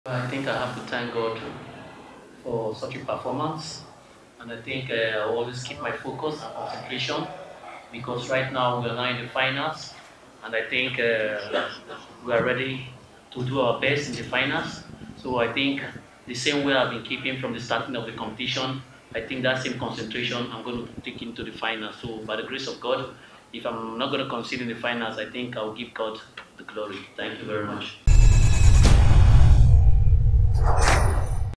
I think I have to thank God for such a performance, and I think I always keep my focus and concentration because right now we are now in the finals, and I think we are ready to do our best in the finals. So I think the same way I've been keeping from the starting of the competition, I think that same concentration I'm going to take into the finals. So by the grace of God, if I'm not going to concede in the finals, I think I'll give God the glory. Thank you very much.